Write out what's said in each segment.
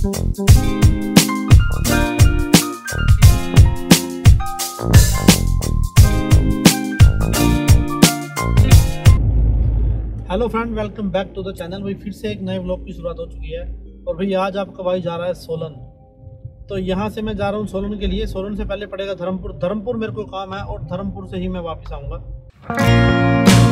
Hello friend, welcome back to the channel. भाई फिर से एक नए व्लॉग की शुरुआत हो चुकी है और भाई आज आपका भाई जा रहा है सोलन। तो यहाँ से मैं जा रहा हूँ सोलन के लिए। सोलन से पहले पड़ेगा धर्मपुर। धर्मपुर मेरे को काम है और धर्मपुर से ही मैं वापस आऊँगा।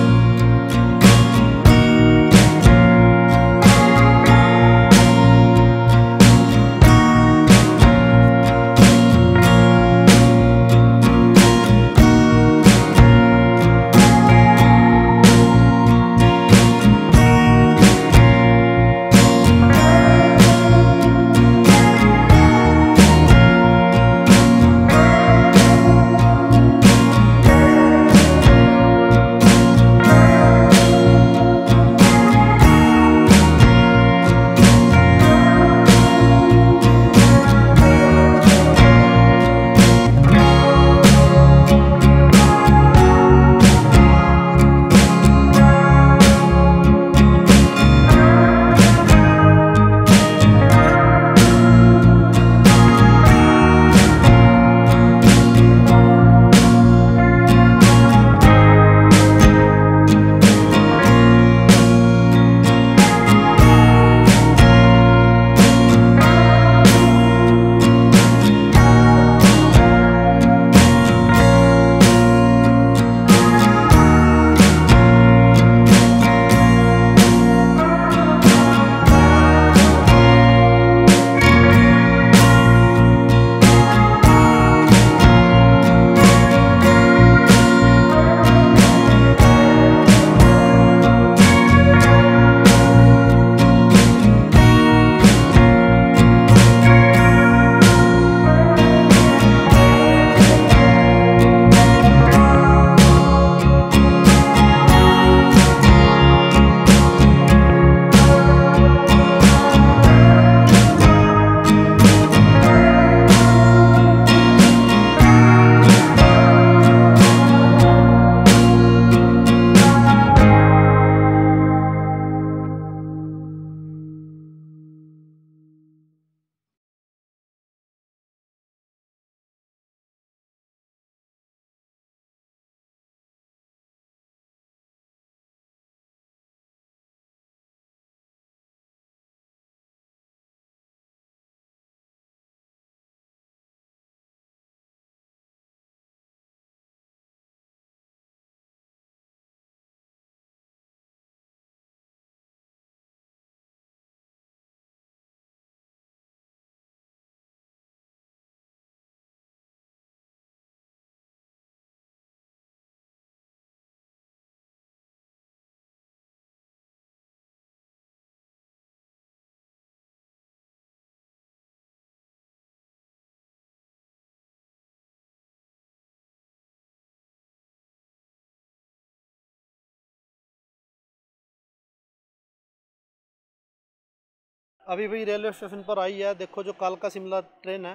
अभी भाई रेलवे स्टेशन पर आई है। देखो जो कालका शिमला ट्रेन है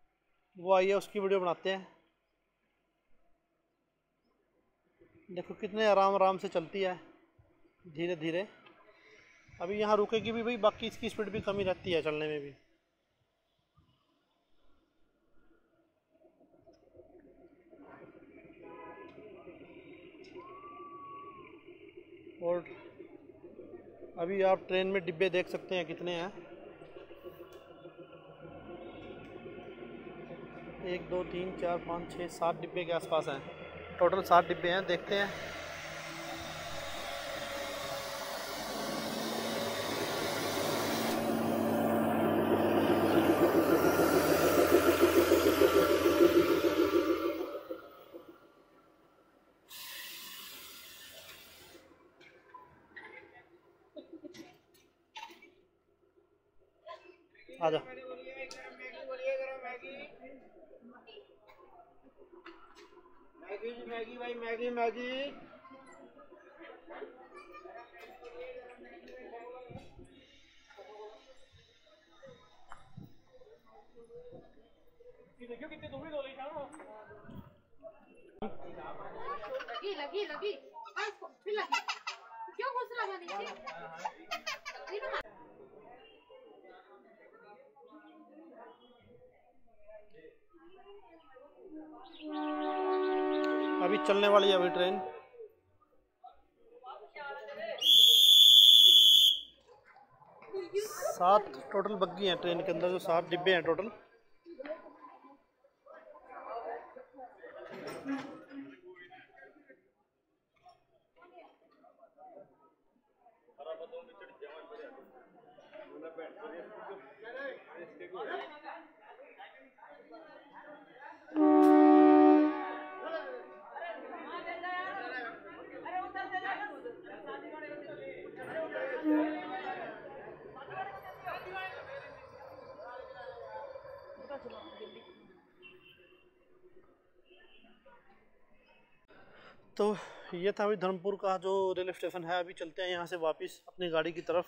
वो आई है, उसकी वीडियो बनाते हैं। देखो कितने आराम आराम से चलती है, धीरे धीरे। अभी यहाँ रुकेगी भी भाई, बाकी इसकी स्पीड भी कमी रहती है चलने में भी। और अभी आप ट्रेन में डिब्बे देख सकते हैं कितने हैं। 1 2 3 4 5 6 7 डिब्बे के आसपास हैं। टोटल 7 डिब्बे हैं, देखते हैं। आजा। मैगी भाई, मैगी मैगी। देखियो कितने दूर लगी लगी लगी लगी। क्यों घुस रहा नीचे? अभी चलने वाली है अभी ट्रेन। सात टोटल बग्गी हैं ट्रेन के अंदर, जो 7 डिब्बे हैं टोटल। तो ये था अभी धर्मपुर का जो रेलवे स्टेशन है। अभी चलते हैं यहाँ से वापस अपनी गाड़ी की तरफ।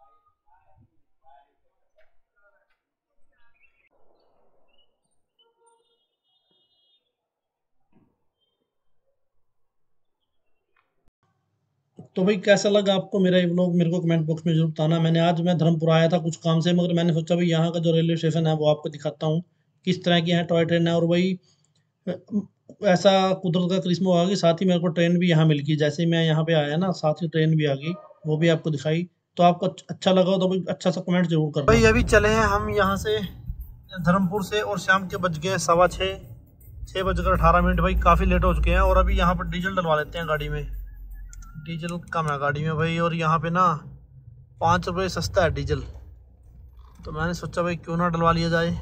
तो भाई कैसा लगा आपको मेरा ये व्लॉग, मेरे को कमेंट बॉक्स में जरूर बताना। मैं धर्मपुर आया था कुछ काम से, मगर मैंने सोचा भाई यहाँ का जो रेलवे स्टेशन है वो आपको दिखाता हूँ किस तरह की यहाँ टॉय ट्रेन है। और भाई ऐसा कुदरत का करिश्मा हुआ कि साथ ही मेरे को ट्रेन भी यहाँ मिल गई। जैसे ही मैं यहाँ पे आया ना, साथ ही ट्रेन भी आ गई, वो भी आपको दिखाई। तो आपको अच्छा लगा तो भाई अच्छा सा कमेंट जरूर करना। भाई अभी चले हैं हम यहाँ से धर्मपुर से, और शाम के बज गए 6:15, 6:18। भाई काफ़ी लेट हो चुके हैं। और अभी यहाँ पर डीजल डलवा लेते हैं गाड़ी में। डीजल कम है गाड़ी में भाई, और यहाँ पे ना 5 रुपये सस्ता है डीजल। तो मैंने सोचा भाई क्यों ना डलवा लिया जाए।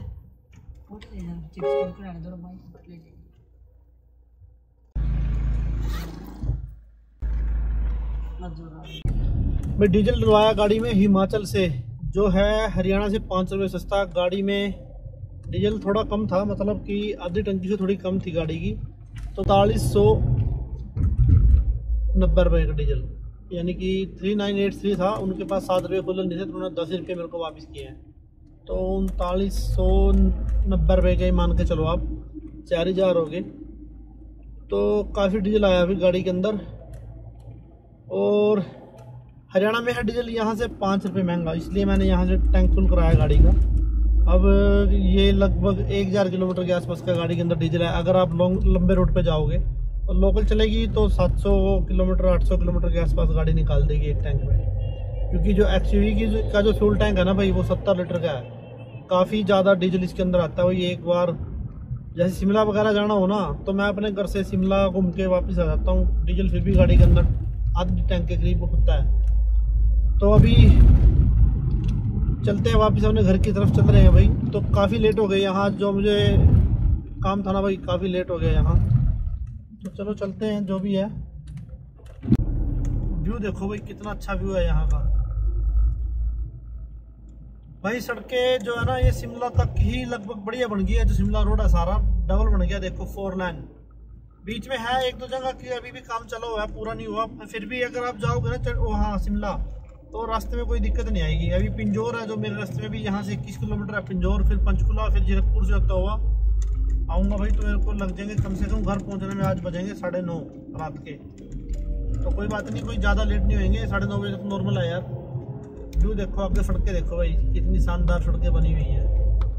मैं डीजल डलवाया गाड़ी में हिमाचल से, जो है हरियाणा से 5 रुपये सस्ता। गाड़ी में डीजल थोड़ा कम था, मतलब कि आधी टंकी से थोड़ी कम थी गाड़ी की। तो 4390 रुपये का डीजल, यानी कि 3983 था। उनके पास 7 रुपये खुले नहीं थे, तो उन्होंने 10 रुपये मेरे को वापस किए हैं। तो 3990 रुपये का ही मान के चलो आप, 4000 हो गए। तो काफ़ी डीजल आया अभी गाड़ी के अंदर। और हरियाणा में है डीजल यहाँ से 5 रुपये महंगा, इसलिए मैंने यहाँ से टैंक फुल कराया गाड़ी का। अब ये लगभग 1000 किलोमीटर के आसपास का गाड़ी के अंदर डीजल है। अगर आप लंबे रूट पे जाओगे और लोकल चलेगी तो 700 किलोमीटर 800 किलोमीटर के आसपास गाड़ी निकाल देगी एक टैंक में। क्योंकि जो XUV का जो फ्यूल टैंक है ना भाई, वो 70 लीटर का है। काफ़ी ज़्यादा डीजल इसके अंदर आता है भाई। एक बार जैसे शिमला वगैरह जाना हो ना, तो मैं अपने घर से शिमला घूम के वापस आ जाता हूँ। डीजल फिर भी गाड़ी के अंदर आधी टैंक के करीब होता है। तो अभी चलते हैं वापस अपने घर की तरफ चल रहे हैं भाई। तो काफ़ी लेट हो गए यहाँ, जो मुझे काम था ना भाई, काफ़ी लेट हो गया यहाँ। तो चलो चलते हैं, जो भी है। व्यू देखो भाई, कितना अच्छा व्यू है यहाँ का भाई। सड़कें जो है ना, ये शिमला तक ही लगभग बढ़िया बन गई है। जो शिमला रोड है सारा डबल बन गया, देखो 4 लाइन। बीच में है 1-2 जगह की अभी भी काम चला हुआ है, पूरा नहीं हुआ। फिर भी अगर आप जाओगे ना वहाँ शिमला, तो रास्ते में कोई दिक्कत नहीं आएगी। अभी पिंजौर है जो मेरे रास्ते में भी, यहाँ से 21 किलोमीटर है पिंजौर, फिर पंचकुला, फिर जीरकपुर से होता हुआ आऊँगा भाई। तो मेरे को लग जाएंगे कम से कम घर पहुँचने में आज बजेंगे 9:30 रात के। तो कोई बात नहीं, कोई ज़्यादा लेट नहीं होंगे। 9:30 बजे तक नॉर्मल है यार। व्यू देखो, आगे सड़कें देखो भाई, कितनी शानदार सड़कें बनी हुई हैं।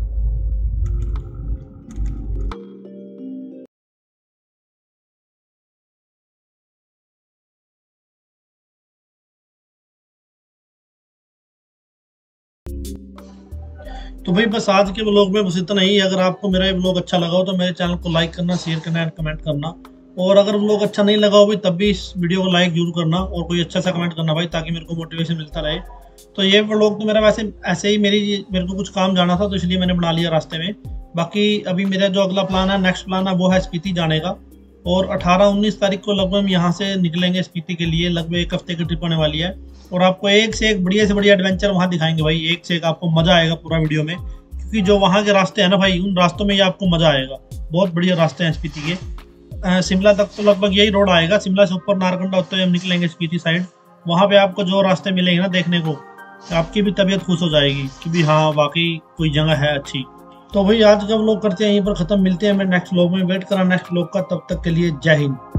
तो भाई बस आज के व्लॉग में बस इतना ही। अगर आपको मेरा ये व्लॉग अच्छा लगा हो तो मेरे चैनल को लाइक करना, शेयर करना एंड कमेंट करना। और अगर व्लॉग अच्छा नहीं लगा हो भाई, तब भी इस वीडियो को लाइक जरूर करना और कोई अच्छा सा कमेंट करना भाई, ताकि मेरे को मोटिवेशन मिलता रहे। तो ये व्लॉग तो मेरा वैसे ऐसे ही मेरे को कुछ काम जाना था, तो इसलिए मैंने बना लिया रास्ते में। बाकी अभी मेरा जो अगला प्लान है, नेक्स्ट प्लान है, वो है स्पीति जाने का। और 18-19 तारीख को लगभग हम यहाँ से निकलेंगे स्पीति के लिए। लगभग 1 हफ्ते की ट्रिप होने वाली है। और आपको एक से एक बढ़िया से बढ़िया एडवेंचर वहाँ दिखाएंगे भाई। एक से एक आपको मजा आएगा पूरा वीडियो में, क्योंकि जो वहाँ के रास्ते हैं ना भाई, उन रास्तों में ये आपको मजा आएगा। बहुत बढ़िया रास्ते हैं स्पीति के। शिमला तक तो लगभग यही रोड आएगा। शिमला से ऊपर नारकंडा होते हुए हम निकलेंगे स्पीति साइड। वहाँ पे आपको जो रास्ते मिलेंगे ना देखने को, आपकी भी तबीयत खुश हो जाएगी कि भी हाँ वाकई कोई जगह है अच्छी। तो भाई आज का व्लॉग करते हैं यहीं पर खत्म। मिलते हैं मैं नेक्स्ट व्लॉग में। वेट करा नेक्स्ट व्लॉग का, तब तक के लिए जय हिंद।